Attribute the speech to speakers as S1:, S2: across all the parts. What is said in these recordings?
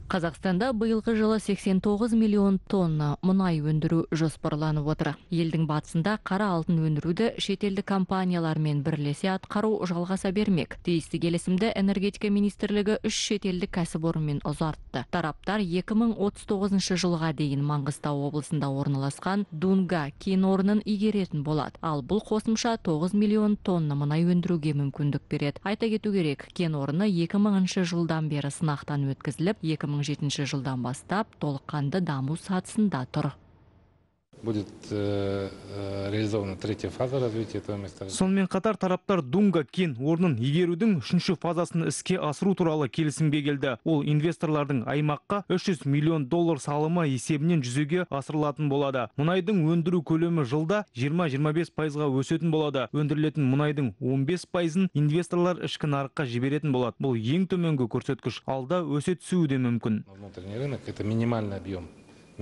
S1: Қазақстанда быйылғы жылы 89 миллион тонна мұнай өндіру жоспарланып отыр. Елдің батысында қара алтын өндіруді шетелдік компаниялармен бірлесе атқару жалғаса бермек. Тиісті келісімді энергетика министрлігі 3 шетелдік кәсіпорынмен ұзартты. Тараптар 2039 жылға дейін Маңғыстау облысында орналасқан Дунга кен орнын игеретін болады. Ал бұл қосымша 9 миллион тонна мұнай өндіруге мүмкіндік береді. Айта кету керек, кен орны 2000 жылдан бері сынақтан өткізіліп, 2007 жылдан бастап толыққанды даму сатысында тұр.
S2: Будет реализована третья фаза развития этого месторождения.
S3: Сонымен қатар тараптар Дунга кен орнын игерудің 3-ші фазасын іске асыру туралы келісімге келді. Ол инвесторлардың аймаққа 300 миллион доллар салымы есебінен жүзеге асырылатын болады. Мұнайдың өндіру көлемі жылда 20-25%-ға өсетін болады. Өндірілетін мұнайдың 15%-ын инвесторлар ішкі нарыққа жіберетін болады. Бұл ең төменгі көрсеткіш, алда өсе түсуі де мүмкін.
S2: Внутренний рынок — это минимальный объем,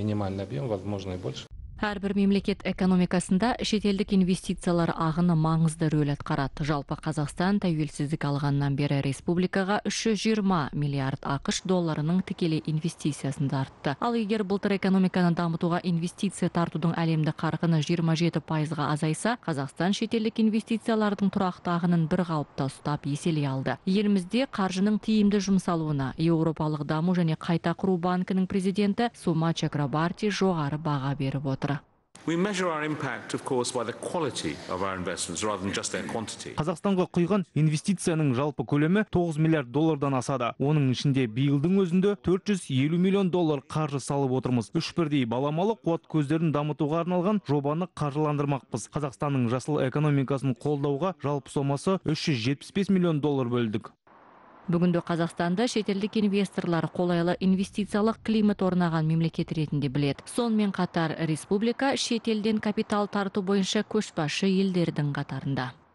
S2: возможно, и больше.
S1: Әрбір мемлекет экономикасында шетелдік инвестициялар ағыны маңызды рөл атқарады. Жалпы Қазақстан тәуелсіздік алғаннан бері республикаға 320 миллиард ақш долларының тікелей инвестициясын тартты. Ал егер былтыр экономиканы дамытуға инвестиция тартудың әлемді қарқыны 27%-ға азайса, Қазақстан шетелдік инвестициялардың тұрақты ағынын бір қалыпта ұстап еселей алды. Елімізде қаржының тиімді жұмсалуына Еуропалық даму және қайта құру банкінің президенті Сума Чакрабарти жоғары баға беріп отыр.
S4: We measure our impact, of course, by the quality of our investments rather than just their quantity.
S3: Қазақстанға құйған инвестицияның жалпы көлемі 9 миллиард доллардан асады. Оның ішінде биылдың өзінде 450 миллион доллар қаржы салып отырмыз. 3 бірдей баламалы қуат көздерін дамытуға арналған жобаны қаржыландырмақпыз. Қазақстанның жасыл экономикасын қолдауға жалпы сомасы 375 миллион доллар бөлдік.
S1: Бүгінде Қазақстанды шетелдік инвесторлар қолайлы инвестициялық климат орнаған мемлекет ретінде біледі. Сонымен қатар республика шетелден капитал тарту бойынша көшбасшы елдердің қатарында.